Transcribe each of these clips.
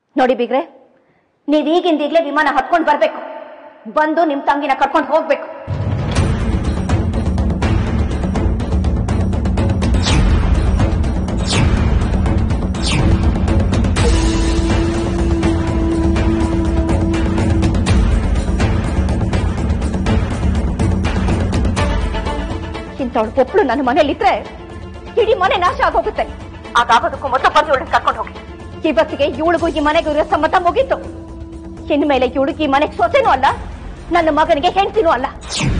ನೋಡಿ ಬಿಗ್ರೆ, ನೀವ್ ಈಗಿಂದೀಗ್ಲೇ ವಿಮಾನ ಹತ್ಕೊಂಡು ಬರ್ಬೇಕು, ಬಂದು ನಿಮ್ ತಂಗಿನ ಕರ್ಕೊಂಡು ಹೋಗ್ಬೇಕು. ಇಂಥವಳು ಒಬ್ಳು ನನ್ನ ಮನೇಲಿದ್ರೆ ಇಡೀ ಮನೆ ನಾಶ ಆಗೋಗುತ್ತೆ. ಅದಾಗೋದಕ್ಕೂ ಮೊದಲು ಬಂದು ಇವಳನ್ನ ಕರ್ಕೊಂಡು ಹೋಗಿ. ಇವತ್ತಿಗೆ ಇವಳಿಗೂ ಈ ಮನೆಗೂ ಇರೋ ಸಂಬಂಧ ಮುಗೀತು. ಇನ್ಮೇಲೆ ಇವಳಿಗೆ ಈ ಮನೆಗೆ ಸೊಸೆನೂ ಅಲ್ಲ, ನನ್ನ ಮಗನಿಗೆ ಹೆಂಡತಿನೂ ಅಲ್ಲ.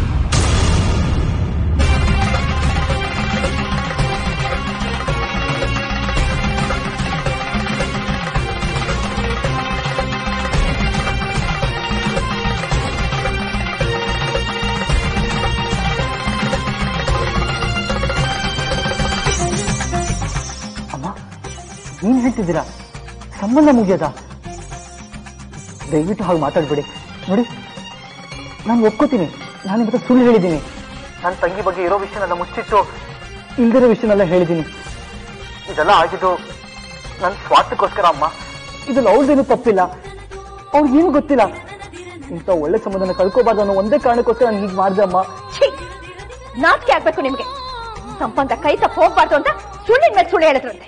ನೀನ್ ಹೇಳ್ತಿದ್ದೀರಾ ಸಂಬಂಧ ಮುಗಿಯದ? ದಯವಿಟ್ಟು ಹಾಗೆ ಮಾತಾಡ್ಬೇಡಿ. ನೋಡಿ, ನಾನು ಒಪ್ಕೋತೀನಿ, ನಾನು ನಿಮಗೆ ಸುಳ್ಳು ಹೇಳಿದ್ದೀನಿ. ನನ್ನ ತಂಗಿ ಬಗ್ಗೆ ಇರೋ ವಿಷಯನೆಲ್ಲ ಮುಚ್ಚಿಟ್ಟು ಇಲ್ದಿರೋ ವಿಷಯನೆಲ್ಲ ಹೇಳಿದ್ದೀನಿ. ಇದೆಲ್ಲ ಆಗಿದ್ದು ನನ್ನ ಸ್ವಾರ್ಥಕ್ಕೋಸ್ಕರ ಅಮ್ಮ. ಇದ್ರಲ್ಲಿ ಅವ್ರದ್ದೇನು ತಪ್ಪಿಲ್ಲ, ಅವ್ರಿಗೇನು ಗೊತ್ತಿಲ್ಲ. ಇಂಥ ಒಳ್ಳೆ ಸಂಬಂಧನ ಕಳ್ಕೋಬಾರ್ದು ಅನ್ನೋ ಒಂದೇ ಕಾರಣಕ್ಕೋಸ್ಕರ ನಾನು ಹೀಗೆ ಮಾಡಿದೆ ಅಮ್ಮ. ನಾಚಿಕೆ ಆಗ್ಬೇಕು ನಿಮ್ಗೆ. ಸಂಬಂಧ ಕೈ ತಪ್ಪ ಹೋಗ್ಬಾರ್ದು ಅಂತ ಸುಳ್ಳಿನ ಮೇಲೆ ಸುಳ್ಳು ಹೇಳಿದ್ರಂತೆ.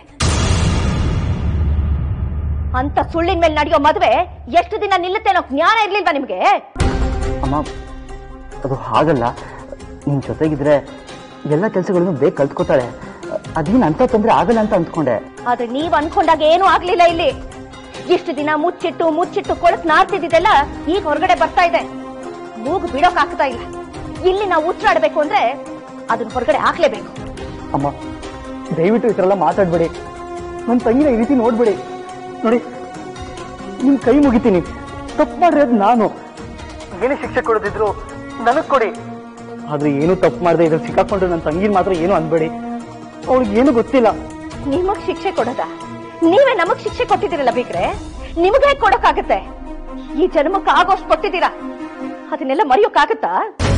ಅಂತ ಸುಳ್ಳಿನ ಮೇಲೆ ನಡೆಯೋ ಮದುವೆ ಎಷ್ಟು ದಿನ ನಿಲ್ಲುತ್ತೆ ಅನ್ನೋ ಜ್ಞಾನ ಇರ್ಲಿಲ್ವಾ ನಿಮ್ಗೆ? ಅಮ್ಮ, ಅದು ಹಾಗಲ್ಲ. ನಿನ್ ಜೊತೆಗಿದ್ರೆ ಎಲ್ಲ ಕೆಲಸಗಳನ್ನು ಬೇಗ ಕಲ್ತ್ಕೋತಾಳೆ. ಅದೇನು ಅಂತ ತೊಂದ್ರೆ ಆಗಲ್ಲ ಅಂತ ಅಂದ್ಕೊಂಡೆ. ಆದ್ರೆ ನೀವ್ ಅನ್ಕೊಂಡಾಗ ಏನೂ ಆಗ್ಲಿಲ್ಲ. ಇಲ್ಲಿ ಇಷ್ಟು ದಿನ ಮುಚ್ಚಿಟ್ಟು ಕೊಳಕ್ ನಾರ್ತಿದ್ದೆಲ್ಲ ಈಗ ಹೊರಗಡೆ ಬರ್ತಾ ಇದೆ. ಮೂಗು ಬಿಡೋಕ್ ಆಗ್ತಾ ಇಲ್ಲ. ಇಲ್ಲಿ ನಾವು ಉಸಿರಾಡ್ಬೇಕು ಅಂದ್ರೆ ಅದನ್ನ ಹೊರಗಡೆ ಹಾಕ್ಲೇಬೇಕು. ಅಮ್ಮ, ದಯವಿಟ್ಟು ಈ ತರ ಎಲ್ಲ ಮಾತಾಡ್ಬೇಡಿ. ನನ್ನ ತಂಗಿನ ಈ ರೀತಿ ನೋಡ್ಬೇಡಿ. ನೋಡಿ, ನಿಮ್ ಕೈ ಮುಗಿತೀನಿ. ತಪ್ಪು ಮಾಡಿರೋದು ನಾನು. ಏನೇ ಶಿಕ್ಷೆ ಕೊಡೋದಿದ್ರು ನನಗ್ ಕೊಡಿ. ಆದ್ರೆ ಏನು ತಪ್ಪು ಮಾಡದೆ ಇದ್ರಲ್ಲಿ ಸಿಕ್ಕಾಕೊಂಡ್ರೆ ನನ್ನ ತಂಗಿನ ಮಾತ್ರ ಏನು ಅನ್ಬೇಡಿ. ಅವಳಿಗೆ ಏನು ಗೊತ್ತಿಲ್ಲ. ನಿಮಗ್ ಶಿಕ್ಷೆ ಕೊಡೋದ? ನೀವೇ ನಮಗ್ ಶಿಕ್ಷೆ ಕೊಟ್ಟಿದ್ದೀರಲ್ಲ ಬಿಗ್ರೆ, ನಿಮ್ಗೆ ಕೊಡೋಕ್ಕಾಗತ್ತೆ? ಈ ಜನ್ಮಕ್ಕೆ ಆಗೋಷ್ಟು ಕೊಟ್ಟಿದ್ದೀರಾ, ಅದನ್ನೆಲ್ಲ ಮರೆಯೋಕ್ಕಾಗತ್ತಾ?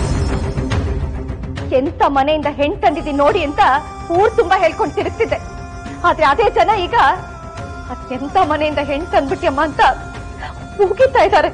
ಎಂತ ಮನೆಯಿಂದ ಹೆಣ್ ತಂದಿದ್ದೀನಿ ನೋಡಿ ಅಂತ ಊರ್ ತುಂಬಾ ಹೇಳ್ಕೊಂಡು ತಿರುಗ್ತಿದ್ದೆ. ಆದ್ರೆ ಅದೇ ಜನ ಈಗ ಎಂತ ಮನೆಯಿಂದ ಹೆಣ್ ತಂದ್ಬಿಟ್ಟಿಯಮ್ಮ ಅಂತ ಮುಗಿತಾ ಇದ್ದಾರೆ.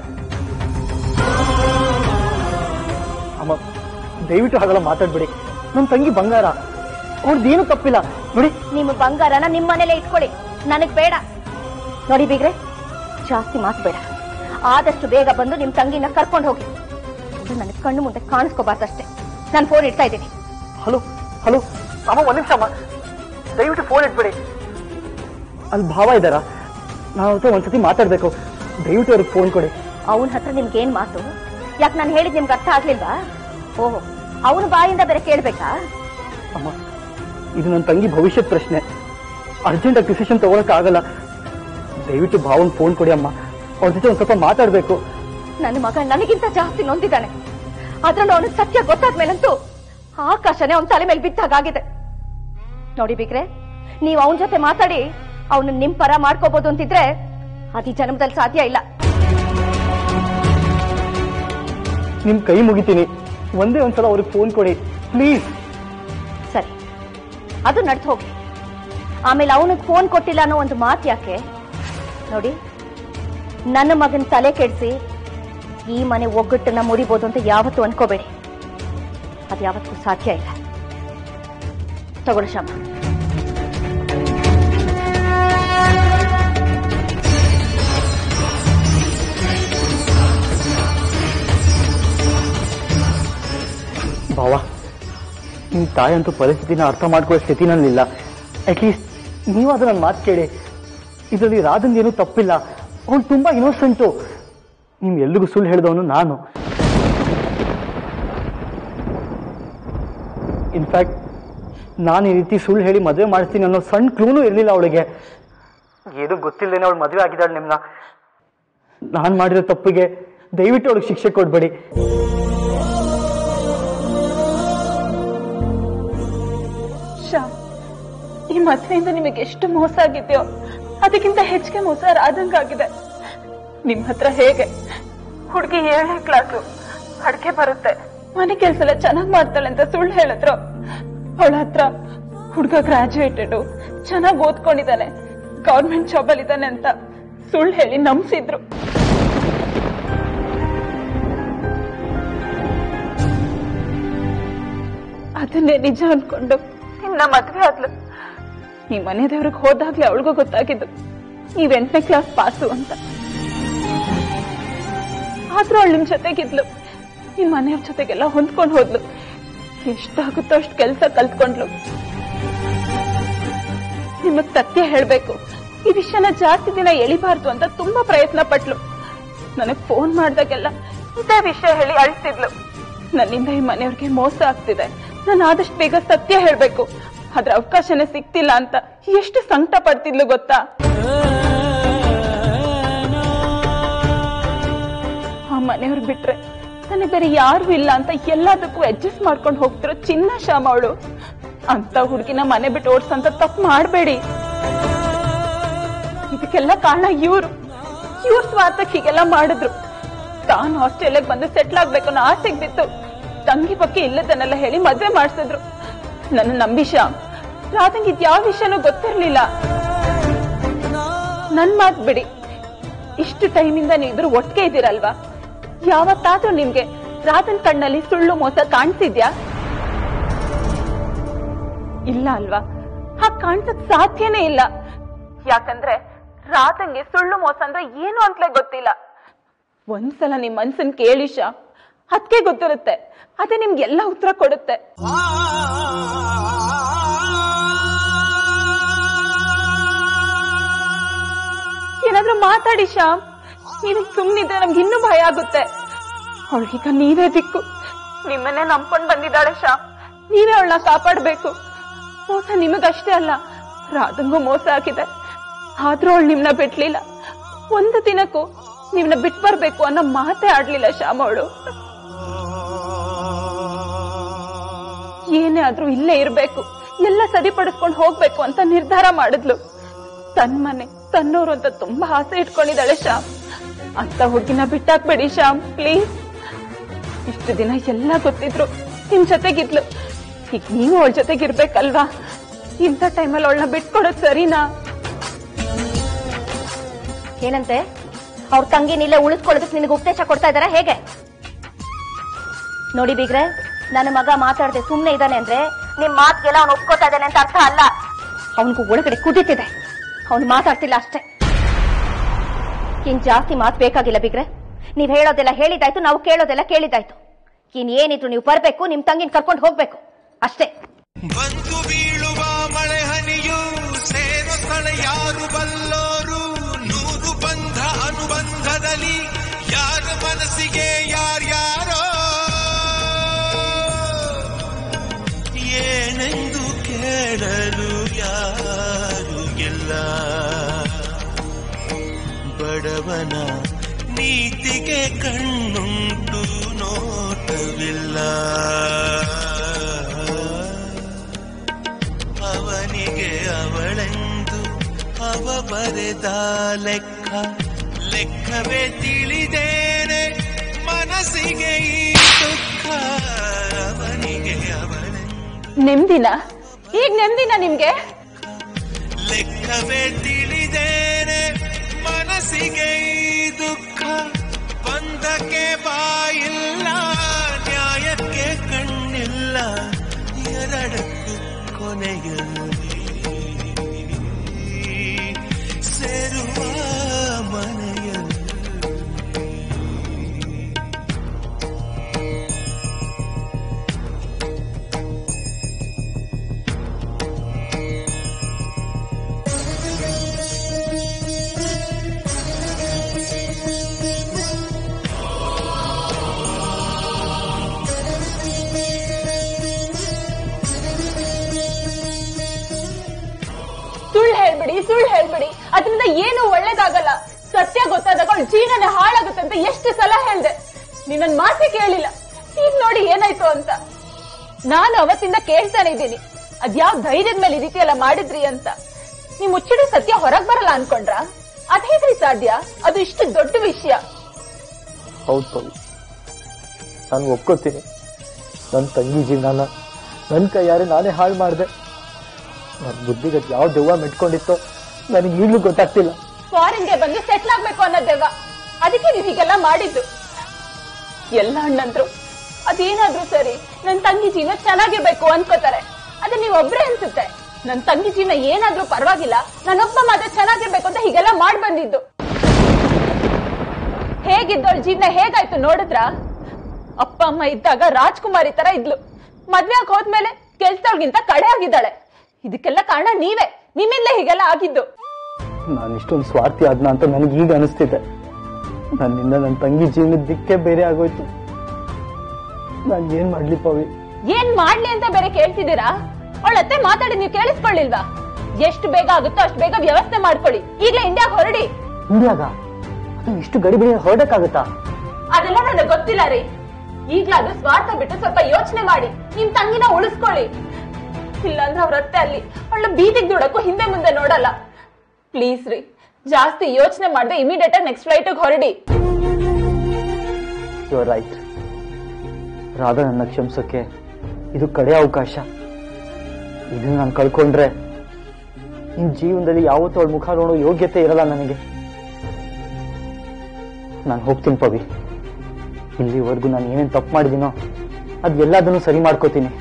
ಅಮ್ಮ, ದಯವಿಟ್ಟು ಹಾಗೆಲ್ಲ ಮಾತಾಡ್ಬೇಡಿ. ನನ್ನ ತಂಗಿ ಬಂಗಾರ, ಅವ್ರದ್ದೇನು ತಪ್ಪಿಲ್ಲ. ನೋಡಿ, ನಿಮ್ಮ ಬಂಗಾರನ ನಿಮ್ ಮನೇಲೆ ಇಟ್ಕೊಳ್ಳಿ, ನನಗ್ ಬೇಡ. ನೋಡಿ ಬಿಗ್ರೆ, ಜಾಸ್ತಿ ಮಾತು ಬೇಡ. ಆದಷ್ಟು ಬೇಗ ಬಂದು ನಿಮ್ ತಂಗಿನ ಕರ್ಕೊಂಡು ಹೋಗಿ. ನನಗ್ ಕಣ್ಣು ಮುಂದೆ ಕಾಣಿಸ್ಕೋಬಾರ್ದಷ್ಟೇ. ನಾನು ಫೋನ್ ಇಡ್ತಾ ಇದ್ದೀನಿ. ಹಲೋ ಹಲೋ ಅಮ್ಮ, ಒಂದ್ ನಿಮಿಷ ಅಮ್ಮ, ದಯವಿಟ್ಟು ಫೋನ್ ಇಟ್ಬೇಡಿ. ಅಲ್ಲಿ ಭಾವ ಇದ್ದಾರ, ನಾವು ಒಂದ್ಸತಿ ಮಾತಾಡ್ಬೇಕು. ದಯವಿಟ್ಟು ಅವ್ರಿಗೆ ಫೋನ್ ಕೊಡಿ. ಅವನ ಹತ್ರ ನಿಮ್ಗೇನ್ ಮಾತು? ಯಾಕೆ ನಾನು ಹೇಳಿದ್ ನಿಮ್ಗೆ ಅರ್ಥ ಆಗ್ಲಿಲ್ವಾ? ಓಹೋ, ಅವನ ಬಾಯಿಂದ ಬೇರೆ ಕೇಳ್ಬೇಕಾ? ಅಮ್ಮ, ಇದು ನನ್ನ ತಂಗಿ ಭವಿಷ್ಯದ ಪ್ರಶ್ನೆ. ಅರ್ಜೆಂಟ್ ಆಗಿ ಡಿಸಿಷನ್ ತಗೊಳಕ್ ಆಗಲ್ಲ. ದಯವಿಟ್ಟು ಭಾವನ್ ಫೋನ್ ಕೊಡಿ ಅಮ್ಮ, ಅವ್ರ ಜೊತೆ ಒಂದ್ ಸ್ವಲ್ಪ ಮಾತಾಡ್ಬೇಕು. ನನ್ನ ಮಗ ನನಗಿಂತ ಜಾಸ್ತಿ ನೊಂದಿದ್ದಾನೆ. ಅದ್ರಲ್ಲೂ ಅವನಿಗೆ ಸತ್ಯ ಗೊತ್ತಾದ್ಮೇಲಂತೂ ಆಕಾಶನೇ ಅವನ ತಲೆ ಮೇಲೆ ಬಿದ್ದಾಗಿದೆ. ನೋಡಿ ಬಿಗ್ರೆ, ನೀವು ಅವನ ಜೊತೆ ಮಾತಾಡಿ ಅವನು ನಿಮ್ ಪರ ಮಾಡ್ಕೋಬಹುದು ಅಂತಿದ್ರೆ ಅದಿ ಜನ್ಮದಲ್ಲಿ ಸಾಧ್ಯ ಇಲ್ಲ. ನಿಮ್ ಕೈ ಮುಗಿತೀನಿ, ಒಂದೇ ಒಂದ್ಸಲ ಅವ್ರಿಗೆ ಫೋನ್ ಕೊಡಿ ಪ್ಲೀಸ್. ಸರಿ, ಅದು ನಡ್ದು ಹೋಗಿ. ಆಮೇಲೆ ಅವನಿಗೆ ಫೋನ್ ಕೊಟ್ಟಿಲ್ಲ ಅನ್ನೋ ಒಂದು ಮಾತು ಯಾಕೆ? ನೋಡಿ, ನನ್ನ ಮಗನ ತಲೆ ಕೆಡಿಸಿ ಈ ಮನೆ ಒಗ್ಗಟ್ಟನ್ನ ಮುರಿಬಹುದು ಅಂತ ಯಾವತ್ತೂ ಅನ್ಕೋಬೇಡಿ. ಅದು ಯಾವತ್ತೂ ಸಾಧ್ಯ ಇಲ್ಲ. ತಗೊಳ್ಳಿ ಶ್ಯಾಮ. ಭಾವ, ನಿಮ್ ತಾಯಂತೂ ಪರಿಸ್ಥಿತಿನ ಅರ್ಥ ಮಾಡ್ಕೊಳ್ಳೋ ಸ್ಥಿತಿನಲ್ಲಿಲ್ಲ. ಅಟ್ಲೀಸ್ಟ್ ನೀವಾದ್ರೂ ನನ್ನ ಮಾತು ಕೇಳಿ. ಇದರಲ್ಲಿ ರಾಧನ್ ಏನೂ ತಪ್ಪಿಲ್ಲ, ಅವನು ತುಂಬಾ ಇನ್ನೋಸೆಂಟು. ನಿಮ್ ಎಲ್ರಿಗೂ ಸುಳ್ಳು ಹೇಳಿದವನು ನಾನು. ಇನ್ಫ್ಯಾಕ್ಟ್ ನಾನು ಈ ರೀತಿ ಸುಳ್ಳು ಹೇಳಿ ಮದುವೆ ಮಾಡಿಸ್ತೀನಿ ಅನ್ನೋ ಸಣ್ಣ ಕ್ಲೂನೂ ಇರಲಿಲ್ಲ ಅವಳಿಗೆ. ಏನು ಗೊತ್ತಿಲ್ಲದೇನೆ ಅವಳು ಮದುವೆ ಆಗಿದ್ದಾಳೆ ನಿಮ್ನ. ನಾನು ಮಾಡಿರೋ ತಪ್ಪಿಗೆ ದಯವಿಟ್ಟು ಅವಳಿಗೆ ಶಿಕ್ಷೆ ಕೊಡ್ಬೇಡಿ. ಈ ಮದುವೆಯಿಂದ ನಿಮಗೆ ಎಷ್ಟು ಮೋಸ ಆಗಿದೆಯೋ ಅದಕ್ಕಿಂತ ಹೆಚ್ಚಿಗೆ ಮೋಸ ರಾಧಂಗಾಗಿದೆ. ನಿಮ್ ಹತ್ರ ಹೇಗೆ ಹುಡುಗಿ 7ನೇ ಕ್ಲಾಸು, ಅಡ್ಗೆ ಬರುತ್ತೆ, ಮನೆ ಕೆಲಸ ಎಲ್ಲ ಚೆನ್ನಾಗ್ ಮಾಡ್ತಾಳೆ ಅಂತ ಸುಳ್ಳು ಹೇಳಿದ್ರು. ಅವಳ ಹತ್ರ ಹುಡುಗ ಗ್ರಾಜುಯೇಟೆಡ್, ಚೆನ್ನಾಗಿ ಓದ್ಕೊಂಡಿದ್ದಾನೆ, ಗವರ್ಮೆಂಟ್ ಜಾಬ್ ಅಲ್ಲಿ ಇದ್ದಾನೆ ಅಂತ ಸುಳ್ಳು ಹೇಳಿ ನಂಬಿಸಿದ್ರು. ಅದನ್ನೇ ನಿಜ ಅನ್ಕೊಂಡು ನಿನ್ನ ಮದ್ವೆ ಆದ್ಲು. ಈ ಮನೆ ದೇವ್ರಿಗೆ ಹೋದಾಗ್ಲೇ ಅವಳಿಗೂ ಗೊತ್ತಾಗಿದ್ದು ನೀವ್ 8ನೇ ಕ್ಲಾಸ್ ಪಾಸು ಅಂತ. ಆದ್ರೂ ಅವಳು ನಿಮ್ ಜೊತೆಗಿದ್ಲು, ನಿಮ್ ಮನೆಯವ್ರ ಜೊತೆಗೆಲ್ಲ ಹೊಂದ್ಕೊಂಡು ಹೋದ್ಲು. ಎಷ್ಟಾಗುತ್ತೋ ಅಷ್ಟು ಕೆಲ್ಸ ಕಲ್ತ್ಕೊಂಡ್ಲು. ನಿಮಗ್ ಸತ್ಯ ಹೇಳ್ಬೇಕು, ಈ ವಿಷಯನ ಜಾಸ್ತಿ ದಿನ ಎಳಿಬಾರ್ದು ಅಂತ ತುಂಬಾ ಪ್ರಯತ್ನ ಪಟ್ಲು. ನನಗ್ ಫೋನ್ ಮಾಡ್ದಾಗೆಲ್ಲ ಇದೇ ವಿಷಯ ಹೇಳಿ ಅಳ್ತಿದ್ಲು. ನನ್ನಿಂದ ಈ ಮನೆಯವ್ರಿಗೆ ಮೋಸ ಆಗ್ತಿದೆ, ನಾನು ಆದಷ್ಟು ಬೇಗ ಸತ್ಯ ಹೇಳ್ಬೇಕು, ಅದ್ರ ಅವಕಾಶನೇ ಸಿಕ್ತಿಲ್ಲ ಅಂತ ಎಷ್ಟು ಸಂಕಟ ಪಡ್ತಿದ್ಲು ಗೊತ್ತಾ. ಆ ಮನೆಯವ್ರು ಬಿಟ್ರೆ ನನಗೆ ಬೇರೆ ಯಾರು ಇಲ್ಲ ಅಂತ ಎಲ್ಲದಕ್ಕೂ ಅಡ್ಜಸ್ಟ್ ಮಾಡ್ಕೊಂಡು ಹೋಗ್ತಿರೋ ಚಿನ್ನ ಶ್ಯಾಮ ಅವಳು. ಅಂತ ಹುಡುಗಿನ ಮನೆ ಬಿಟ್ಟು ಓಡ್ಸಂತ ತಪ್ಪು ಮಾಡಬೇಡಿ. ಇದಕ್ಕೆಲ್ಲ ಕಾರಣ ಇವ್ರ ಸ್ವಾರ್ಥಕ್ಕೆ ಹೀಗೆಲ್ಲ ಮಾಡಿದ್ರು. ತಾನು ಆಸ್ಟ್ರೇಲಿಯಾಗ ಬಂದು ಸೆಟ್ಲ್ ಆಗ್ಬೇಕು ಅನ್ನೋ ಆಸೆಗೆ ಬಿತ್ತು ತಂಗಿ ಬಗ್ಗೆ ಇಲ್ಲದನ್ನೆಲ್ಲ ಹೇಳಿ ಮದ್ವೆ ಮಾಡ್ಸಿದ್ರು. ನನ್ನ ನಂಬಿ ಶ್ಯಾಮ್, ರಾಧಂಗ್ ಇದ್ಯಾವ ವಿಷಯನೂ ಗೊತ್ತಿರ್ಲಿಲ್ಲ. ನನ್ ಮಾತ್ ಬಿಡಿ, ಇಷ್ಟು ಟೈಮಿಂದ ನೀವಿಬ್ರು ಒಟ್ಟಿಗೆ ಇದ್ದೀರಲ್ವಾ, ಯಾವತ್ತಾದ್ರೂ ನಿಮ್ಗೆ ರಾಧನ್ ಕಣ್ಣಲ್ಲಿ ಸುಳ್ಳು ಮೋಸ ಕಾಣಿಸಿದ್ಯಾ? ಇಲ್ಲ ಅಲ್ವಾ? ಹಾಗೆ ಕಾಣಿಸಕ್ ಸಾಧ್ಯನೇ ಇಲ್ಲ. ಯಾಕಂದ್ರೆ ರಾಧಂಗೆ ಸುಳ್ಳು ಮೋಸ ಅಂದ್ರೆ ಏನು ಅಂತಲೇ ಗೊತ್ತಿಲ್ಲ. ಒಂದ್ಸಲ ನಿಮ್ ಮನ್ಸನ್ ಕೇಳಿ ಶ್ಯಾಮ್, ಅದಕ್ಕೆ ಗೊತ್ತಿರುತ್ತೆ. ಅದೇ ನಿಮ್ಗೆಲ್ಲ ಉತ್ತರ ಕೊಡುತ್ತೆ. ಏನಾದ್ರೂ ಮಾತಾಡಿ ಶ್ಯಾಮ್. ನೀವ್ ಸುಮ್ನಿದ್ರೆ ನಮ್ಗೆ ಇನ್ನೂ ಭಯ ಆಗುತ್ತೆ. ಅವಳಿಗೀಗ ನೀವೇ ದಿಕ್ಕು. ನಿಮ್ಮನ್ನೇ ನಂಬ್ಕೊಂಡ್ ಬಂದಿದ್ದಾಳೆ ಶ್ಯಾಮ್, ನೀವೇ ಅವಳನ್ನ ಕಾಪಾಡ್ಬೇಕು. ಮೋಸ ನಿಮಗಷ್ಟೇ ಅಲ್ಲ, ರಾಧಂಗೂ ಮೋಸ ಆಗಿದೆ. ಆದ್ರೂ ಅವಳು ನಿಮ್ನ ಬಿಡ್ಲಿಲ್ಲ. ಒಂದು ದಿನಕ್ಕೂ ನಿಮ್ನ ಬಿಟ್ ಬರ್ಬೇಕು ಅನ್ನೋ ಮಾತೇ ಆಡ್ಲಿಲ್ಲ ಶ್ಯಾಮ್ ಅವಳು. ಏನೇ ಆದ್ರೂ ಇಲ್ಲೇ ಇರ್ಬೇಕು, ಎಲ್ಲ ಸರಿಪಡಿಸ್ಕೊಂಡು ಹೋಗ್ಬೇಕು ಅಂತ ನಿರ್ಧಾರ ಮಾಡಿದ್ಲು. ತನ್ ಮನೆ ತನ್ನೋರು ಅಂತ ತುಂಬಾ ಆಸೆ ಇಟ್ಕೊಂಡಿದ್ದಾಳೆ ಶ್ಯಾಮ್. ಅಂತ ಹುಡುಗಿನ ಬಿಟ್ಟಾಕ್ಬೇಡಿ ಶ್ಯಾಮ್, ಪ್ಲೀಸ್. ಇಷ್ಟು ದಿನ ಎಲ್ಲ ಗೊತ್ತಿದ್ರು ನಿಮ್ ಜೊತೆಗಿದ್ಲು, ಈಗ ನೀವು ಅವಳ ಜೊತೆಗಿರ್ಬೇಕಲ್ವಾ? ಇಂಥ ಟೈಮಲ್ಲಿ ಅವಳನ್ನ ಬಿಟ್ಕೊಡೋದು ಸರಿನಾ? ಏನಂತೆ? ಅವ್ರ ತಂಗಿನಿಲ್ಲೇ ಉಳಿಸ್ಕೊಳ್ಳೋದಕ್ಕೆ ನಿನಗೆ ಉಪದೇಶ ಕೊಡ್ತಾ ಇದಾರ ಹೇಗೆ? ನೋಡಿ ಬೀಗ್ರೆ, ನನ್ನ ಮಗ ಮಾತಾಡದೆ ಸುಮ್ನೆ ಇದ್ದಾನೆ ಅಂದ್ರೆ ನಿಮ್ ಮಾತ್ಗೆಲ್ಲ ಅವ್ನು ಒಪ್ಕೋತಾ ಇದ್ದಾನೆ ಅಂತ ಅರ್ಥ ಅಲ್ಲ. ಅವನಿಗೂ ಒಳಗಡೆ ಕುದೀತಿದೆ, ಅವ್ನು ಮಾತಾಡ್ತಿಲ್ಲ ಅಷ್ಟೇ. ಇನ್ ಜಾಸ್ತಿ ಮಾತು ಬೇಕಾಗಿಲ್ಲ ಬೀಗ್ರೆ. ನೀವ್ ಹೇಳೋದೆಲ್ಲ ಹೇಳಿದಾಯ್ತು, ನಾವು ಕೇಳೋದೆಲ್ಲ ಕೇಳಿದಾಯ್ತು. ಇನ್ ಏನಿದ್ರು ನೀವು ಬರ್ಬೇಕು, ನಿಮ್ ತಂಗಿನ ಕರ್ಕೊಂಡು ಹೋಗ್ಬೇಕು ಅಷ್ಟೇ. ಬಂದು ಬೀಳುವ ಮಳೆ ಹನಿಯು ಸೇರೋ ಸ್ಥಳ ಯಾರು ಬಲ್ಲೋರು. ನೂರು ಬಂಧ ಅನುಬಂಧದಲ್ಲಿ ಯಾರ ಮನಸ್ಸಿಗೆ ಯಾರ್ಯಾರೋ. ಏನೆಂದು ಕೇಳಲು ಯಾರು ಇಲ್ಲ, ಬಡವನ ನೀತಿಗೆ ಕಣ್ಣುಂಟು ನೋಟವಿಲ್ಲ. ಅವನಿಗೆ ಅವಳೆಂದು ಅವ ಬರೆದ ಲೆಕ್ಕ, ಲೆಕ್ಕವೇ ತಿಳಿದೇನೆ ಮನಸ್ಸಿಗೆ ಈ ದುಃಖ. ಅವನಿಗೆ ಅವಳೆಂದು ನೆಮ್ಮದಿನ ಈಗ ನೆಮ್ಮದಿನ ನಿಮ್ಗೆ? ಲೆಕ್ಕವೇ ತಿಳಿದೇನೆ ಮನಸ್ಸಿಗೆ ಈ ದುಃಖ. ಬಂಧಕ್ಕೆ ಬಾಯಿಲ್ಲ, ನ್ಯಾಯಕ್ಕೆ ಕಣ್ಣಿಲ್ಲ, ಎರಡಕ್ಕೂ ಕೊನೆಯಲ್ಲಿ ಸೇರುವ ಮನೆಯಲ್ಲಿ. ಸುಳ್ಳು ಹೇಳ್ಬಿಡಿ, ಅದರಿಂದ ಏನು ಒಳ್ಳೇದಾಗಲ್ಲ. ಸತ್ಯ ಗೊತ್ತಾದಾಗ ಅವಳ ಜೀವನನೇ ಹಾಳಾಗುತ್ತೆ ಅಂತ ಎಷ್ಟು ಸಲ ಹೇಳ್ದೆ, ನೀನ್ ನನ್ ಮಾತೇ ಕೇಳಿಲ್ಲ. ಈಗ ನೋಡಿ ಏನಾಯ್ತು ಅಂತ. ನಾನು ಅವತ್ತಿಂದ ಕೇಳ್ತಾನೆ ಇದ್ದೀನಿ, ಅದ್ಯಾವ್ ಧೈರ್ಯದ ಮೇಲೆ ಈ ರೀತಿ ಎಲ್ಲ ಮಾಡಿದ್ರಿ ಅಂತ. ನೀವ್ ಮುಚ್ಚಿಡ ಸತ್ಯ ಹೊರಗ್ ಬರಲ್ಲ ಅನ್ಕೊಂಡ್ರ? ಅದ್ ಹೇಗ್ರಿ ಸಾಧ್ಯ? ಅದು ಇಷ್ಟು ದೊಡ್ಡ ವಿಷಯ. ಹೌದು ಪವಿ, ನಾನು ಒಪ್ಕೋತೀನಿ. ನನ್ನ ತಂಗಿ ಜೀವನ ನನ್ನ ಕೈಯಾರೆ ನಾನೇ ಹಾಳು ಮಾಡಿದೆ. ನನ್ನ ಬುದ್ಧಿಗೆ ಯಾವ ದೆವ್ವ ಮೆಟ್ಕೊಂಡಿತ್ತೋ ನನಗೆ ಈಗಲೂ ಗೊತ್ತಾಗ್ತಿಲ್ಲ. ಫಾರಿನ್ಗೆ ಬಂದು ಸೆಟ್ಲ್ ಆಗ್ಬೇಕು ಅನ್ನೋದೇವ. ಅದಕ್ಕೆ ನೀವ್ ಹೀಗೆಲ್ಲ ಮಾಡಿದ್ದು. ಎಲ್ಲ ಅಣ್ಣಂದ್ರು ಅದೇನಾದ್ರೂ ಸರಿ ನನ್ ತಂಗಿ ಜೀವನ ಚೆನ್ನಾಗಿರ್ಬೇಕು ಅನ್ಕೋತಾರೆ. ಅದ ನೀವ್ ಒಬ್ರೇ ಅನ್ಸುತ್ತೆ. ನನ್ ತಂಗಿ ಜೀವನ ಏನಾದ್ರೂ ಪರವಾಗಿಲ್ಲ, ನಾನೊಬ್ಬ ಮಾತ್ರ ಚೆನ್ನಾಗಿರ್ಬೇಕು ಅಂತ ಹೀಗೆಲ್ಲ ಮಾಡ್ ಬಂದಿದ್ದು. ಹೇಗಿದ್ದವಳ ಜೀವನ ಹೇಗಾಯ್ತು ನೋಡಿದ್ರ? ಅಪ್ಪ ಅಮ್ಮ ಇದ್ದಾಗ ರಾಜ್ಕುಮಾರಿ ತರ ಇದ್ಲು. ಮದ್ವೆ ಆಗಿ ಹೋದ್ಮೇಲೆ ಕೆಲ್ಸದವ್ಳಿಗಿಂತ ಕಡೆ ಆಗಿದ್ದಾಳೆ. ಇದಕ್ಕೆಲ್ಲ ಕಾರಣ ನೀವೇ. ನಿಮ್ಮಿಂದ ಹೀಗೆಲ್ಲ ಆಗಿದ್ದು. ನಾನು ಇಷ್ಟೊಂದು ಸ್ವಾರ್ಥಿ ಆದ್ನ ಅಂತ ನನಗೆ ಈಗ ಅನಿಸ್ತಿದೆ. ನನ್ನಿಂದ ನನ್ನ ತಂಗಿ ಜೀವನದ ದಿಕ್ಕೇ ಬೇರೆ ಆಗೋಯ್ತು. ನಾನು ಏನ್ ಮಾಡ್ಲಿ ಪವಿ? ಏನ್ ಮಾಡ್ಲಿ ಅಂತ ಬೇರೆ ಕೇಳ್ತಿದ್ದೀರಾ? ಅವಳತ್ತೆ ಮಾತಾಡಿ ನೀವು ಕೇಳಿಸ್ಕೊಳ್ಳಿಲ್ವಾ? ಎಷ್ಟು ಬೇಗ ಆಗುತ್ತೋ ಅಷ್ಟು ಬೇಗ ವ್ಯವಸ್ಥೆ ಮಾಡ್ಕೊಳ್ಳಿ. ಈಗಲೇ ಇಂಡಿಯಾಗ ಹೊರಡಿ. ಇಂಡಿಯಾಗ? ಅದು ಇಷ್ಟು ಗಡಿಬಿಡಿ ಹೊರಡಕ್ಕಾಗತ್ತಾ? ಅದೆಲ್ಲ ನನಗೆ ಗೊತ್ತಿಲ್ಲ ರೀ. ಈಗ್ಲಾದ್ರೂ ಸ್ವಾರ್ಥ ಬಿಟ್ಟು ಸ್ವಲ್ಪ ಯೋಚನೆ ಮಾಡಿ ನಿಮ್ ತಂಗಿನ ಉಳಿಸ್ಕೊಳ್ಳಿ. ಇಲ್ಲಾಂದ್ರೆ ಅವ್ರತ್ತೆ ಅಲ್ಲಿ ಅವಳ ಬೀದಿಗೆ ದುಡಕ್ಕೂ ಹಿಂದೆ ಮುಂದೆ ನೋಡಲ್ಲ. ಪ್ಲೀಸ್ ರೀ, ಜಾಸ್ತಿ ಯೋಚನೆ ಮಾಡದೆ ಇಮಿಡಿಯೇಟ್ ಆಗಿ ನೆಕ್ಸ್ಟ್ ಫ್ಲೈಟ್ ಹೊರಡಿ. You are right. ರಾಧಾ ನನ್ನ ಕ್ಷಮಿಸೋಕೆ ಇದು ಕಡೆ ಅವಕಾಶ. ಇದನ್ನ ನಾನು ಕಳ್ಕೊಂಡ್ರೆ ನಿನ್ ಜೀವನದಲ್ಲಿ ಯಾವತ್ತೂ ಅವಳ ಮುಖ ನೋಡೋ ಯೋಗ್ಯತೆ ಇರಲ್ಲ ನನಗೆ. ನಾನು ಹೋಗ್ತೀನಿ ಪವಿ. ಇಲ್ಲಿವರೆಗೂ ನಾನು ಏನೇನು ತಪ್ಪು ಮಾಡಿದ್ದೀನೋ ಅದೆಲ್ಲದನ್ನು ಸರಿ ಮಾಡ್ಕೋತೀನಿ.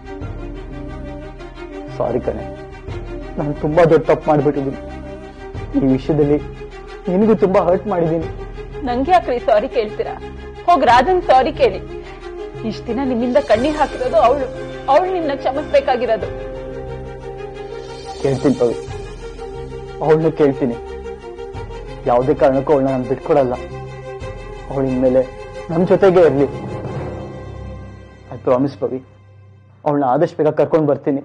ಸಾರಿ ಕಣೆ, ನಾನು ತುಂಬಾ ದೊಡ್ಡ ತಪ್ಪು ಮಾಡ್ಬಿಟ್ಟಿದ್ದೀನಿ. ಈ ವಿಷಯದಲ್ಲಿ ನಿನಗೂ ತುಂಬಾ ಹರ್ಟ್ ಮಾಡಿದ್ದೀನಿ. ನಂಗೆ ಯಾಕ್ರಿ ಸಾರಿ ಕೇಳ್ತೀರಾ? ಹೋಗ್ ರಾಧನ್ ಸಾರಿ ಕೇಳಿ. ಇಷ್ಟ ದಿನ ನಿಮ್ಮಿಂದ ಕಣ್ಣೀರ್ ಹಾಕಿರೋದು ಅವಳು ನಿನ್ನ ಕ್ಷಮಿಸ್ಬೇಕಾಗಿರೋದು. ಕೇಳ್ತೀನಿ ಪವಿ, ಅವಳನ್ನು ಕೇಳ್ತೀನಿ. ಯಾವುದೇ ಕಾರಣಕ್ಕೂ ಅವಳನ್ನ ನಾನು ಬಿಟ್ಕೊಡಲ್ಲ. ಅವಳ ಇನ್ಮೇಲೆ ನಮ್ಮ ಜೊತೆಗೆ ಇರಲಿ. ಐ ಪ್ರಾಮಿಸ್ ಪವಿ, ಅವಳನ್ನ ಆದಷ್ಟು ಬೇಗ ಕರ್ಕೊಂಡು ಬರ್ತೀನಿ.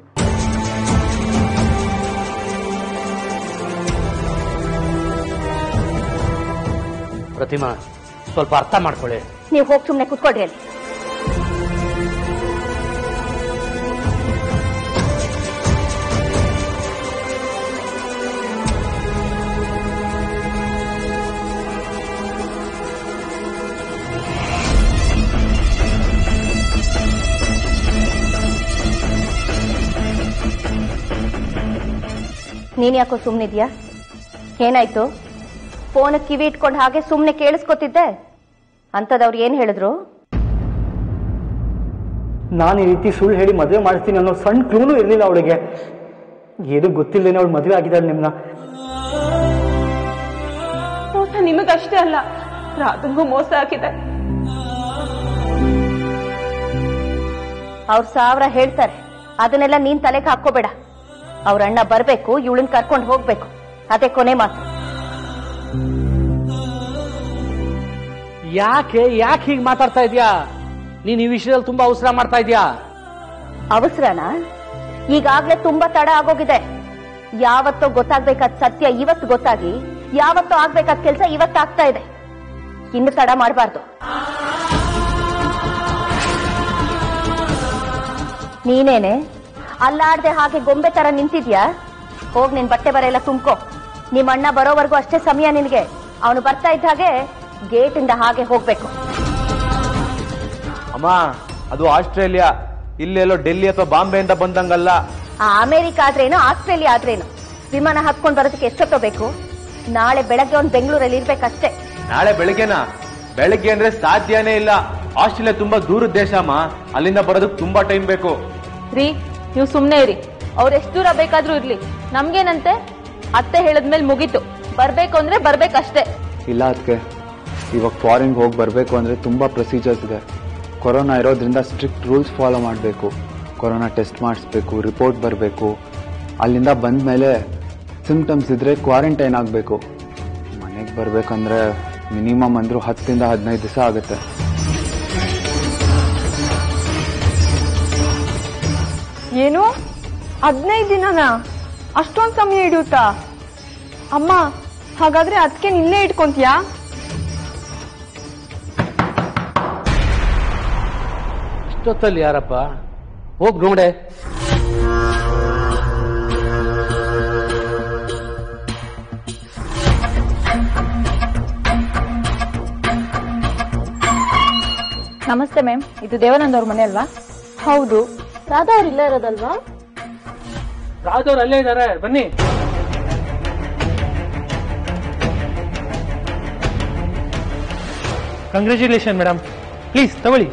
ಪ್ರತಿಮಾ, ಸ್ವಲ್ಪ ಅರ್ಥ ಮಾಡ್ಕೊಳ್ಳಿ. ನೀವು ಹೋಗಿ ಸುಮ್ಮನೆ ಕೂತ್ಕೊಳ್ರಿ ಅಲ್ಲಿ. ನೀನ್ ಯಾಕೋ ಸುಮ್ನಿದ್ಯಾ? ಏನಾಯ್ತು? ಫೋನ್ ಕಿವಿ ಇಟ್ಕೊಂಡು ಹಾಗೆ ಸುಮ್ನೆ ಕೇಳಿಸ್ಕೊತಿದ್ದೆ. ಅಂತದವ್ರು ಏನ್ ಹೇಳಿದ್ರು? ನಾನು ಈ ರೀತಿ ಸುಳ್ಳು ಹೇಳಿ ಮದುವೆ ಮಾಡ್ತೀನಿ ಅನ್ನೋ ಸಣ್ಣ ಕ್ಲೂನು ಇರಲಿಲ್ಲ ಅವಳಿಗೆ. ಏನು ಗೊತ್ತಿಲ್ಲದೇನೆ ಅವಳು ಮದುವೆ ಆಗಿದ್ದಾಳೆ ನಿಮ್ನ. ಮೋಸ ನಿಮಗಷ್ಟೇ ಅಲ್ಲ, ರಾಧಂಗೂ ಮೋಸ ಆಗಿದೆ. ಅವ್ರು 1000 ಹೇಳ್ತಾರೆ, ಅದನ್ನೆಲ್ಲ ನೀನ್ ತಲೆಗೆ ಹಾಕೋಬೇಡ. ಅವ್ರ ಅಣ್ಣ ಬರ್ಬೇಕು, ಇವಳನ್ ಕರ್ಕೊಂಡು ಹೋಗ್ಬೇಕು. ಅದೇ ಕೊನೆ ಮಾತು. ಯಾಕೆ ಹೀಗೆ ಮಾತಾಡ್ತಾ ಇದೀಯಾ? ನೀನ್ ಈ ವಿಷಯದಲ್ಲಿ ತುಂಬಾ ಅವಸರ ಮಾಡ್ತಾ ಇದೀಯಾ. ಅವಸರನಾ? ಈಗಾಗ್ಲೇ ತುಂಬಾ ತಡ ಆಗೋಗಿದೆ. ಯಾವತ್ತೋ ಗೊತ್ತಾಗ್ಬೇಕಾದ ಸತ್ಯ ಇವತ್ತು ಗೊತ್ತಾಗಿ, ಯಾವತ್ತೋ ಆಗ್ಬೇಕಾದ ಕೆಲಸ ಇವತ್ತಾಗ್ತಾ ಇದೆ. ಇನ್ನು ತಡ ಮಾಡಬಾರ್ದು. ನೀನೇನೆ ಅಲ್ಲಾಡ್ದೆ ಹಾಗೆ ಗೊಂಬೆ ತರ ನಿಂತಿದ್ಯಾ? ಹೋಗ್ ನಿನ್ ಬಟ್ಟೆ ಬರ ಎಲ್ಲ ತುಂಬ್ಕೋ. ನಿಮ್ ಅಣ್ಣ ಬರೋವರೆಗೂ ಅಷ್ಟೇ ಸಮಯ ನಿನ್ಗೆ. ಅವನು ಬರ್ತಾ ಇದ್ದ ಹಾಗೆ ಗೇಟ್ ಇಂದ ಹಾಗೆ ಹೋಗ್ಬೇಕು. ಅಮ್ಮ, ಅದು ಆಸ್ಟ್ರೇಲಿಯಾ, ಇಲ್ಲೆಲ್ಲೋ ಡೆಲ್ಲಿ ಅಥವಾ ಬಾಂಬೆಯಿಂದ ಬಂದಂಗಲ್ಲ. ಅಮೆರಿಕ ಆದ್ರೇನು, ಆಸ್ಟ್ರೇಲಿಯಾ ಆದ್ರೇನು, ವಿಮಾನ ಹತ್ಕೊಂಡ್ ಬರೋದಕ್ಕೆ ಎಷ್ಟೊತ್ತೋ ಬೇಕು? ನಾಳೆ ಬೆಳಗ್ಗೆ ಅವ್ನು ಬೆಂಗಳೂರಲ್ಲಿ ಇರ್ಬೇಕಷ್ಟೇ. ನಾಳೆ ಬೆಳಿಗ್ಗೆನಾ? ಬೆಳಗ್ಗೆ ಅಂದ್ರೆ ಸಾಧ್ಯನೇ ಇಲ್ಲ. ಆಸ್ಟ್ರೇಲಿಯಾ ತುಂಬಾ ದೂರದ ದೇಶ ಅಮ್ಮ, ಅಲ್ಲಿಂದ ಬರೋದಕ್ಕೆ ತುಂಬಾ ಟೈಮ್ ಬೇಕು. ರೀ, ನೀವು ಸುಮ್ನೆ ಇರಿ. ಅವ್ರು ಎಷ್ಟು ದೂರ ಬೇಕಾದ್ರೂ ಇರ್ಲಿ, ನಮ್ಗೇನಂತೆ? ಅತ್ತೆ ಹೇಳದ್ಮೇಲೆ ಮುಗೀತು. ಬರ್ಬೇಕು ಅಂದ್ರೆ ಬರ್ಬೇಕಷ್ಟೇ. ಇಲ್ಲ ಅದಕ್ಕೆ, ಇವಾಗ ಫಾರಿನ್ಗೆ ಹೋಗಿ ಬರಬೇಕು ಅಂದರೆ ತುಂಬ ಪ್ರೊಸೀಜರ್ಸ್ ಇದೆ. ಕೊರೋನಾ ಇರೋದ್ರಿಂದ ಸ್ಟ್ರಿಕ್ಟ್ ರೂಲ್ಸ್ ಫಾಲೋ ಮಾಡಬೇಕು. ಕೊರೋನಾ ಟೆಸ್ಟ್ ಮಾಡಿಸ್ಬೇಕು, ರಿಪೋರ್ಟ್ ಬರಬೇಕು. ಅಲ್ಲಿಂದ ಬಂದ ಮೇಲೆ ಸಿಂಪ್ಟಮ್ಸ್ ಇದ್ದರೆ ಕ್ವಾರಂಟೈನ್ ಆಗಬೇಕು. ಮನೆಗೆ ಬರಬೇಕಂದ್ರೆ ಮಿನಿಮಮ್ ಅಂದರೂ 10ರಿಂದ 15 ದಿವಸ ಆಗುತ್ತೆ. ಏನು 15 ದಿನನಾ? ಅಷ್ಟೊಂದು ಸಮಯ ಹಿಡಿಯುತ್ತಾ? ಅಮ್ಮ, ಹಾಗಾದ್ರೆ ಅದಕ್ಕೆ ಇಲ್ಲೇ ಇಟ್ಕೊಂತೀಯಾ? ಇಷ್ಟೊತ್ತಲ್ಲಿ ಯಾರಪ್ಪ? ಹೋಗ್ ನೋಡೆ. ನಮಸ್ತೆ ಮ್ಯಾಮ್, ಇದು ದೇವಾನಂದ್ ಅವ್ರ ಮನೆ ಅಲ್ವಾ? ಹೌದು. ರಾಧಾ ಅವ್ರು ಇಲ್ಲೇ ಇರೋದಲ್ವಾ? ರಾಜವ್ರು ಅಲ್ಲೇ ಇದ್ದಾರೆ, ಬನ್ನಿ. ಕಂಗ್ರ್ಯಾಚುಲೇಷನ್ ಮೇಡಮ್, ಪ್ಲೀಸ್ ತಗೊಳ್ಳಿ.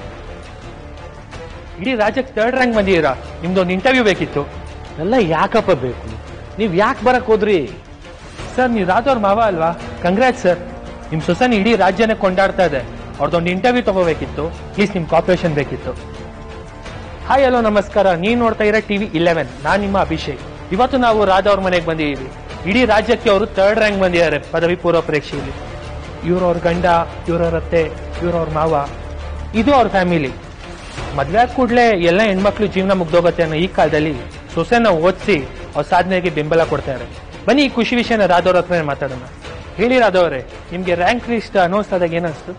ಇಡೀ ರಾಜ್ಯಕ್ಕೆ 3rd ರ್ಯಾಂಕ್ ಬಂದಿದ್ದೀರಾ. ನಿಮ್ದೊಂದು ಇಂಟರ್ವ್ಯೂ ಬೇಕಿತ್ತು. ಎಲ್ಲ ಯಾಕಪ್ಪ ಬೇಕು? ನೀವ್ ಯಾಕೆ ಬರಕ್ ಹೋದ್ರಿ? ಸರ್, ನೀವು ರಾಧವ್ರ ಮಾವ ಅಲ್ವಾ? Congrats sir. ನಿಮ್ ಸೊಸೆನ ಇಡೀ ರಾಜ್ಯನೇ ಕೊಂಡಾಡ್ತಾ ಇದೆ. ಅವ್ರದ್ದೊಂದು ಇಂಟರ್ವ್ಯೂ ತಗೋಬೇಕಿತ್ತು. ಪ್ಲೀಸ್ ನಿಮ್ ಕಾಪರೇಷನ್ ಬೇಕಿತ್ತು. ಹಾಯ್, ಹಲೋ, ನಮಸ್ಕಾರ. ನೀವು ನೋಡ್ತಾ ಇರೋ TV 11. ನಾನು ನಿಮ್ಮ ಅಭಿಷೇಕ್. ಇವತ್ತು ನಾವು ರಾಧವ್ರ ಮನೆಗೆ ಬಂದಿದ್ದೀವಿ. ಇಡೀ ರಾಜ್ಯಕ್ಕೆ ಅವರು 3rd ರ್ಯಾಂಕ್ ಬಂದಿದ್ದಾರೆ ಪದವಿ ಪೂರ್ವ ಪರೀಕ್ಷೆಯಲ್ಲಿ. ಇವ್ರವ್ರ ಗಂಡ, ಇವ್ರವ್ರ ಅತ್ತೆ, ಇವ್ರವ್ರ ಮಾವ, ಇದು ಅವ್ರ ಫ್ಯಾಮಿಲಿ. ಮದ್ವೆ ಆದ ಕೂಡಲೇ ಎಲ್ಲ ಹೆಣ್ಮಕ್ಳು ಜೀವನ ಮುಗ್ದೋಗತ್ತೆ ಅನ್ನೋ ಈ ಕಾಲದಲ್ಲಿ ಸೊಸೆನ ಓದಿಸಿ ಅವ್ರ ಸಾಧನೆಗೆ ಬೆಂಬಲ ಕೊಡ್ತಾರೆ. ಬನ್ನಿ ಈ ಖುಷಿ ವಿಷಯನ ರಾಧವ್ರ ಹತ್ರ ಮಾತಾಡೋಣ. ಹೇಳಿ ರಾಧವ್ರೆ, ನಿಮ್ಗೆ ರ್ಯಾಂಕ್ ಲಿಸ್ಟ್ ಅನೌನ್ಸ್ ಆದಾಗ ಏನಿಸ್ತು?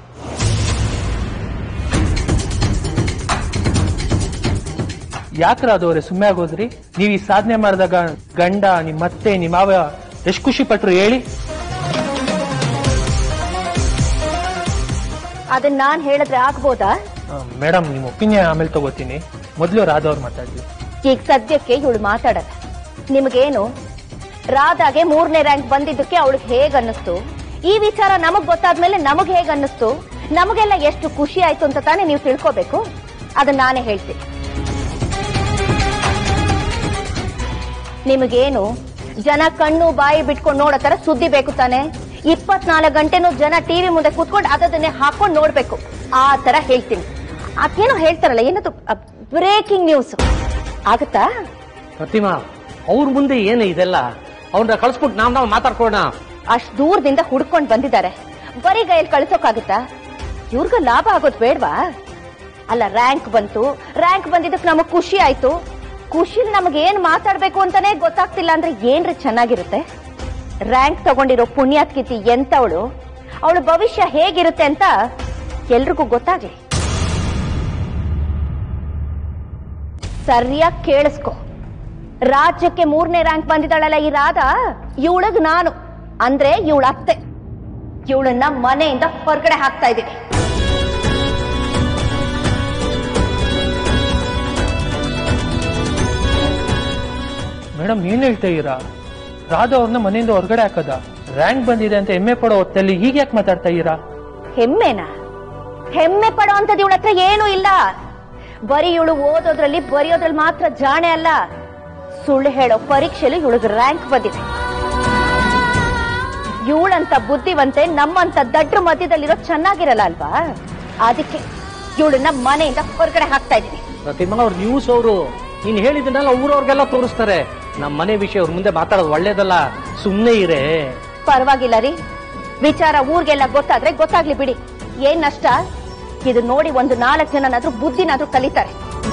ಯಾಕೆ ರಾಧವ್ರೆ ಸುಮ್ಮನೆ ಆಗೋದ್ರಿ? ನೀವು ಈ ಸಾಧನೆ ಮಾಡಿದಾಗ ಗಂಡ, ನಿಮ್ಮ ಅತ್ತೆ, ನಿಮ್ಮ ಮಾವ ಎಷ್ಟು ಖುಷಿ ಪಟ್ರು ಹೇಳಿ. ಅದನ್ನ ನಾನ್ ಹೇಳಿದ್ರೆ ಆಗ್ಬೋದಾ? ಮೇಡಮ್, ನಿಮ್ಮ ಒಪಿನಿಯನ್ ಆಮೇಲೆ ತಗೋತೀನಿ. ಮೊದಲು ರಾಧವ್ರು ಮಾತಾಡ್ಲಿ. ಈಗ ಸದ್ಯಕ್ಕೆ ಇವಳು ಮಾತಾಡಲ್ಲ. ನಿಮಗೇನು ರಾಧಾಗೆ 3ನೇ ರ್ಯಾಂಕ್ ಬಂದಿದ್ದಕ್ಕೆ ಅವಳಿಗೆ ಹೇಗ್ ಅನ್ನಿಸ್ತು? ಈ ವಿಚಾರ ನಮಗ್ ಗೊತ್ತಾದ್ಮೇಲೆ ನಮಗ್ ಹೇಗ್ ಅನ್ನಿಸ್ತು? ನಮಗೆಲ್ಲ ಎಷ್ಟು ಖುಷಿ ಆಯ್ತು ಅಂತ ತಾನೇ ನೀವು ತಿಳ್ಕೋಬೇಕು. ಅದನ್ನ ನಾನೇ ಹೇಳ್ತೀನಿ. ನಿಮಗೇನು ಜನ ಕಣ್ಣು ಬಾಯಿ ಬಿಟ್ಕೊಂಡು ನೋಡೋ ತರ ಸುದ್ದಿ ಬೇಕು ತಾನೆ? 24 ಗಂಟೆನೂ ಜನ ಟಿವಿ ಮುಂದೆ ಕೂತ್ಕೊಂಡು ಅದನ್ನೇ ಹಾಕೊಂಡು ನೋಡ್ಬೇಕು. ಆ ತರ ಹೇಳ್ತೀನಿ. ಅದೇನೋ ಹೇಳ್ತಾರಲ್ಲ, ಏನದು ಬ್ರೇಕಿಂಗ್ ನ್ಯೂಸ್ ಆಗತ್ತಾ? ಪ್ರತಿಮಾ, ಅವ್ರ ಮುಂದೆ ಏನು ಇದೆಲ್ಲ? ಅವ್ರನ್ನ ಕಳ್ಸ್ಬಿಟ್ಟು ನಾವು ಮಾತಾಡ್ಕೊಳ್ಳೋಣ. ಅಷ್ಟ್ ದೂರದಿಂದ ಹುಡ್ಕೊಂಡ್ ಬಂದಿದ್ದಾರೆ. ಬರೀ ಗೈಯಲ್ಲಿ ಕಳ್ಸೋಕಾಗುತ್ತಾ? ಇವ್ರಿಗ ಲಾಭ ಆಗೋದ್ ಬೇಡ್ವಾ? ಅಲ್ಲ, ರ್ಯಾಂಕ್ ಬಂತು, ರ್ಯಾಂಕ್ ಬಂದಿದ್ದಕ್ಕೆ ನಮಗ್ ಖುಷಿ ಆಯ್ತು. ಖುಷಿಲ್ ನಮಗ್ ಏನ್ ಮಾತಾಡ್ಬೇಕು ಅಂತಾನೆ ಗೊತ್ತಾಗ್ತಿಲ್ಲ ಅಂದ್ರೆ ಏನ್ರಿ ಚೆನ್ನಾಗಿರುತ್ತೆ? ರ್ಯಾಂಕ್ ತಗೊಂಡಿರೋ ಪುಣ್ಯಾತ್ಕಿತಿ ಎಂತವಳು, ಅವಳ ಭವಿಷ್ಯ ಹೇಗಿರುತ್ತೆ ಅಂತ ಎಲ್ರಿಗೂ ಗೊತ್ತಾಗ್ಲಿ. ಸರಿಯಾಗಿ ಕೇಳಿಸ್ಕೊ. ರಾಜ್ಯಕ್ಕೆ 3ನೇ ರ್ಯಾಂಕ್ ಬಂದಿದ್ದಾಳಲ್ಲ ಈ ರಾಧಾ, ಇವಳಗ್ ನಾನು ಅಂದ್ರೆ ಇವಳ ಅತ್ತೆ, ಇವಳನ್ನ ಮನೆಯಿಂದ ಹೊರಗಡೆ ಹಾಕ್ತಾ ಇದ್ದೀನಿ. ಮೇಡಮ್, ಏನ್ ಹೇಳ್ತಾ ಇದ್ದೀರಾ? ರಾಧಾ ಅವ್ರನ್ನ ಮನೆಯಿಂದ ಹೊರಗಡೆ ಹಾಕದ? ರ್ಯಾಂಕ್ ಬಂದಿದೆ ಅಂತ ಹೆಮ್ಮೆ ಪಡೋ ಹೊತ್ತಲ್ಲಿ ಹೀಗೆ ಯಾಕೆ ಮಾತಾಡ್ತಾ ಇದ್ದೀರಾ? ಹೆಮ್ಮೆನಾ? ಹೆಮ್ಮೆ ಪಡೋ ಅಂತದ್ ಇವಳ ಹತ್ರ ಏನೂ ಇಲ್ಲ. ಬರೀ ಇವಳು ಓದೋದ್ರಲ್ಲಿ ಬರೆಯೋದ್ರಲ್ಲಿ ಮಾತ್ರ ಜಾಣೆ ಅಲ್ಲ, ಸುಳ್ಳು ಹೇಳೋ ಪರೀಕ್ಷೆಯಲ್ಲಿ ಇವಳಿಗೆ ರ್ಯಾಂಕ್ ಬಂದಿದೆ. ಇವಳಂತ ಬುದ್ಧಿವಂತೆ ನಮ್ಮಂತ ದಡ್ರ ಮಧ್ಯದಲ್ಲಿರೋ ಚೆನ್ನಾಗಿರಲ್ಲ ಅಲ್ವಾ? ಅದಕ್ಕೆ ಇವಳನ್ನ ಮನೆಯಿಂದ ಹೊರಗಡೆ ಹಾಕ್ತಾ ಇದ್ದೀನಿ. ಪ್ರತಿಮಾ, ಅವ್ರ ನ್ಯೂಸ್ ಅವರು ನೀನ್ ಹೇಳಿದ್ದನ್ನೆಲ್ಲ ಊರವ್ರಿಗೆಲ್ಲ ತೋರಿಸ್ತಾರೆ. ನಮ್ಮ ಮನೆ ವಿಷಯ ಅವ್ರ ಮುಂದೆ ಮಾತಾಡೋದು ಒಳ್ಳೇದಲ್ಲ. ಸುಮ್ನೆ ಇರೇ. ಪರವಾಗಿಲ್ಲ ರೀ, ವಿಚಾರ ಊರ್ಗೆಲ್ಲ ಗೊತ್ತಾದ್ರೆ ಗೊತ್ತಾಗ್ಲಿ ಬಿಡಿ. ಏನ್ ನಷ್ಟ? ಇದು ನೋಡಿ ಒಂದು 4 ಜನನಾದ್ರೂ ಬುದ್ಧಿನಾದ್ರೂ ಕಲಿತಾರೆ.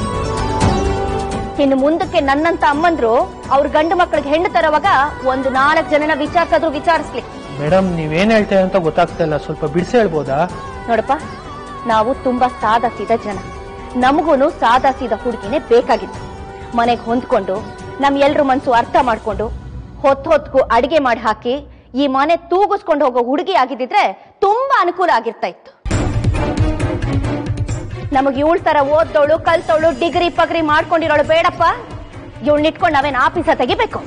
ಇನ್ನು ಮುಂದಕ್ಕೆ ನನ್ನಂತ ಅಮ್ಮಂದ್ರು ಅವ್ರ ಗಂಡು ಮಕ್ಕಳಿಗೆ ಹೆಣ್ಣು ತರುವಾಗ ಒಂದು 4 ಜನನ ವಿಚಾರಿಸಿದ್ರು ವಿಚಾರಿಸ್ಲಿ. ಮೇಡಮ್, ನೀವೇನ್ ಹೇಳ್ತಾ ಅಂತ ಗೊತ್ತಾಗ್ತಾ ಇಲ್ಲ, ಸ್ವಲ್ಪ ಬಿಡಿಸಿ ಹೇಳ್ಬೋದಾ? ನೋಡಪ್ಪ, ನಾವು ತುಂಬಾ ಸಾದಾ ಸೀದಾ ಜನ. ನಮಗೂನು ಸಾದಾ ಸೀದಾ ಹುಡುಗಿನೇ ಬೇಕಾಗಿತ್ತು. ಮನೆಗೆ ಹೊಂದ್ಕೊಂಡು ನಮ್ ಎಲ್ರ ಮನ್ಸು ಅರ್ಥ ಮಾಡ್ಕೊಂಡು ಹೊತ್ಗೂ ಅಡಿಗೆ ಮಾಡಿ ಹಾಕಿ ಈ ಮನೆ ತೂಗಿಸ್ಕೊಂಡು ಹೋಗೋ ಹುಡುಗಿ ಆಗಿದ್ರೆ ತುಂಬಾ ಅನುಕೂಲ ಆಗಿರ್ತಾ ಇತ್ತು. ನಮಗ್ ಇವಳ ತರ ಓದ್ದವಳು, ಕಲ್ತವಳು, ಡಿಗ್ರಿ ಪಗ್ರಿ ಮಾಡ್ಕೊಂಡಿರೋಳು ಬೇಡಪ್ಪ. ಇವಳನ್ನ ಇಟ್ಕೊಂಡು ನಾವೇನ್ ಆಫೀಸ ತೆಗಿಬೇಕು?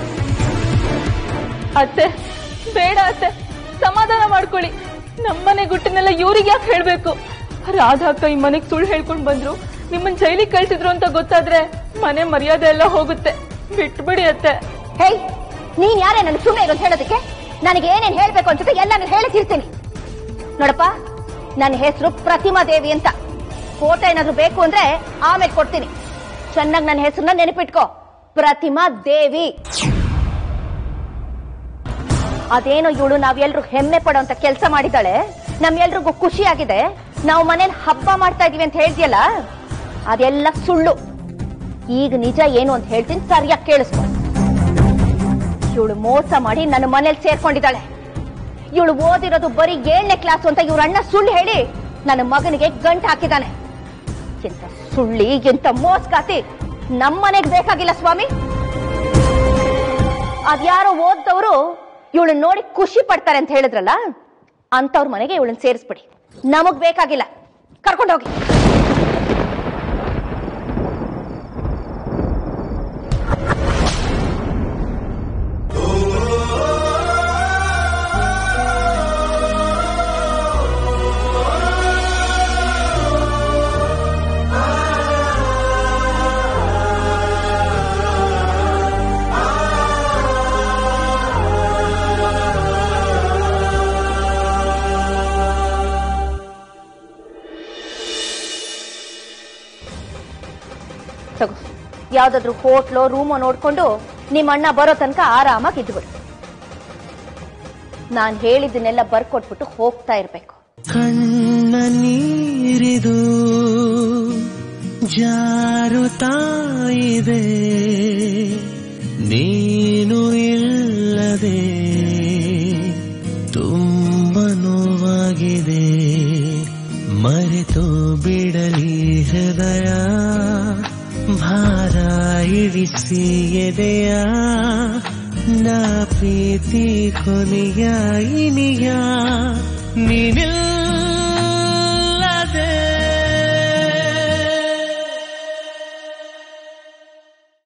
ಅತ್ತೆ, ಬೇಡ ಅತ್ತೆ, ಸಮಾಧಾನ ಮಾಡ್ಕೊಳ್ಳಿ. ನಮ್ಮನೆ ಗುಟ್ಟಿನೆಲ್ಲ ಇವ್ರಿಗೆ ಯಾಕೆ ಹೇಳ್ಬೇಕು? ರಾಧಾ ಅಕ್ಕ ಈ ಮನೆಗ್ ಸುಳ್ಳು ಹೇಳ್ಕೊಂಡ್ ಬಂದ್ರು, ನಿಮ್ಮನ್ ಜೈಲಿಗೆ ಕಳ್ಸಿದ್ರು ಅಂತ ಗೊತ್ತಾದ್ರೆ ಮನೆ ಮರ್ಯಾದೆ ಎಲ್ಲ ಹೋಗುತ್ತೆ. ಬಿಟ್ಬಿಡಿ ಅತ್ತೆ. ಹೇಯ್, ನೀನ್ ಯಾರೇ ನನ್ ಸುಮ್ಮನೆ ಇರೋದು ಹೇಳೋದಕ್ಕೆ? ನನಗೆ ಏನೇನ್ ಹೇಳ್ಬೇಕು ಅನ್ಸುತ್ತೆ ಎಲ್ಲ ನಾನು ಹೇಳಿರ್ತೀನಿ. ನೋಡಪ್ಪ, ನನ್ನ ಹೆಸರು ಪ್ರತಿಮಾ ದೇವಿ ಅಂತ. ಫೋಟೋ ಏನಾದ್ರು ಬೇಕು ಅಂದ್ರೆ ಆಮೇಲೆ ಕೊಡ್ತೀನಿ. ಚೆನ್ನಾಗಿ ನನ್ನ ಹೆಸರನ್ನ ನೆನಪಿಟ್ಕೋ, ಪ್ರತಿಮಾ ದೇವಿ. ಅದೇನೋ ಇವಳು ನಾವೆಲ್ರು ಹೆಮ್ಮೆ ಪಡೋಂತ ಕೆಲಸ ಮಾಡಿದ್ದಾಳೆ, ನಮ್ಗೆಲ್ರಿಗೂ ಖುಷಿ ಆಗಿದೆ, ನಾವು ಮನೇಲಿ ಹಬ್ಬ ಮಾಡ್ತಾ ಇದೀವಿ ಅಂತ ಹೇಳ್ತಿಯಲ್ಲ, ಅದೆಲ್ಲ ಸುಳ್ಳು. ಈಗ ನಿಜ ಏನು ಅಂತ ಹೇಳ್ತೀನಿ, ಸರಿಯಾಗಿ ಕೇಳಿಸ್ಕೊ. ಇವಳು ಮೋಸ ಮಾಡಿ ನನ್ನ ಮನೇಲಿ ಸೇರ್ಕೊಂಡಿದ್ದಾಳೆ. ಇವಳು ಓದಿರೋದು ಬರೀ 7ನೇ ಕ್ಲಾಸ್ ಅಂತ ಇವ್ರ ಅಣ್ಣ ಸುಳ್ಳು ಹೇಳಿ ನನ್ನ ಮಗನಿಗೆ ಗಂಟು ಹಾಕಿದ್ದಾನೆ. ಎಂತ ಸುಳ್ಳಿ, ಎಂತ ಮೋಸ್ಕಾತಿ ನಮ್ಮನೆಗೆ ಬೇಕಾಗಿಲ್ಲ ಸ್ವಾಮಿ. ಅದ್ಯಾರೋ ಓದ್ದವರು ಇವಳನ್ನ ನೋಡಿ ಖುಷಿ ಪಡ್ತಾರೆ ಅಂತ ಹೇಳಿದ್ರಲ್ಲ, ಅಂತವ್ರ ಮನೆಗೆ ಇವಳನ್ನ ಸೇರಿಸ್ಬಿಡಿ. ನಮಗ್ ಬೇಕಾಗಿಲ್ಲ, ಕರ್ಕೊಂಡೋಗಿ. ಯಾವ್ದಾದ್ರು ಹೋಟ್ಲೋ ರೂಮೋ ನೋಡ್ಕೊಂಡು ನಿಮ್ಮ ಅಣ್ಣ ಬರೋ ತನಕ ಆರಾಮಾಗಿ ಇದ್ಬಿಡು. ನಾನ್ ಹೇಳಿದ್ದನ್ನೆಲ್ಲ ಬರ್ಕೊಟ್ಬಿಟ್ಟು ಹೋಗ್ತಾ ಇರ್ಬೇಕು. ಕಣ್ಣ ನೀರಿದು ಜಾರುತ್ತಾ ಇದೆ, ನೀನು ಇಲ್ಲದೆ ತುಂಬ ನೋವಾಗಿದೆ. ಮರೆತು ಬಿಡಲಿ ಹೃದಯ, ಭಾರ ಇಳಿಸಿ ಎದೆಯ, ನಾ ಪ್ರೀತಿ ಕೊನೆಯ ಇನಿಯ ನೀನಿಲ್ಲ